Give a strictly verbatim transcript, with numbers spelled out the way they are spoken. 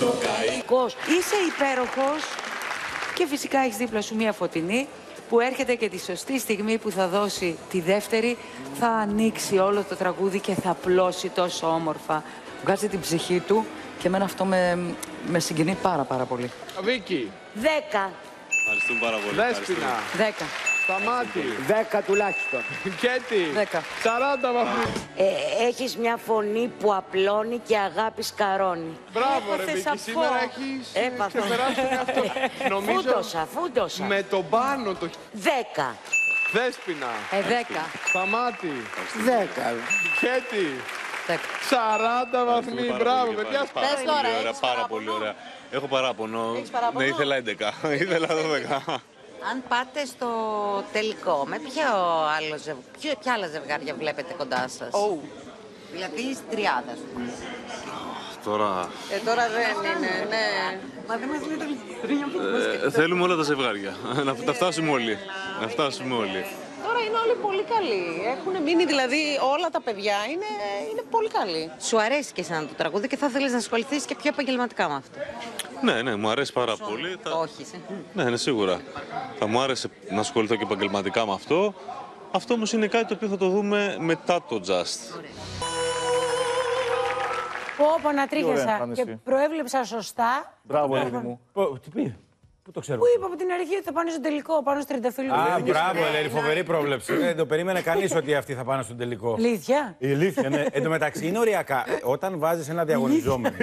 Κος, είσαι υπέροχος και φυσικά έχεις δίπλα σου μία Φωτεινή που έρχεται και τη σωστή στιγμή που θα δώσει τη δεύτερη, θα ανοίξει όλο το τραγούδι και θα πλώσει τόσο όμορφα. Βγάζει την ψυχή του και εμένα αυτό με, με συγκινεί πάρα πάρα πολύ. Βίκυ. Δέκα. Ευχαριστούμε πάρα πολύ. Δέσποινα. Δέκα. Σταμάτη. Δέκα τουλάχιστον. Κέτη. Δέκα. σαράντα βαθμοί. Ε, έχεις μια φωνή που απλώνει και αγάπη σκαρώνει. Μπράβο ρε Έπαθες Βίκυ, από. σήμερα έχεις Έπαθα. ξεπεράσει τον εαυτό. Νομίζω Φούντοσα, φούντοσα. με τον πάνω το... Δέκα. Δέσποινα. Ε, δέκα. Σταμάτη. Δέκα. Κέτη. Δέκα. σαράντα βαθμοί. Μπράβο, παιδιά. Πες τώρα, έχεις πάρα πολύ ωραία. Έχω παράπονο. Ναι, ήθελα έντεκα. Ήθελα δώδεκα. Αν πάτε στο τελικό, με ποιο άλλο ζευ... ποιο... ποια άλλα ζευγάρια βλέπετε κοντά σας? Oh. Δηλαδή στην τριάδα, ας πούμε. Τώρα... Ε, τώρα δεν είναι, ναι. Μα δεν μας λέτε Ε, θέλουμε όλα τα ζευγάρια. Να τα φτάσουμε όλοι. Να φτάσουμε όλοι. Τώρα είναι όλοι πολύ καλοί. Έχουν μείνει δηλαδή όλα τα παιδιά είναι, είναι πολύ καλοί. Σου αρέσει και εσένα το τραγούδι και θα θέλεις να ασχοληθείς και πιο επαγγελματικά με αυτό? Ναι, ναι, μου αρέσει πάρα πολύ. Θα- Όχι, εσύ. Ναι, ναι, σίγουρα. Θα μου άρεσε να ασχοληθώ και επαγγελματικά με αυτό. Αυτό όμως είναι κάτι το οποίο θα το δούμε μετά το Just. Πω, πω, να τρίχιασα φάνηση. και προέβλεψα σωστά. Μπράβο, Ελένη μου. Πω, τι πει, πού το ξέρω. Πού είπα από την αρχή ότι θα πάνε στο τελικό, πάνω στο τριανταφύλλο. Α, μπράβο, Ελένη, φοβερή πρόβλεψη. Δεν το περίμενε κανεί ότι αυτοί θα πάνε στον τελικό. Αλήθεια. Η αλήθεια, ναι. Εν τω μεταξύ είναι οριακά. Όταν βάζει ένα διαγωνιζόμενο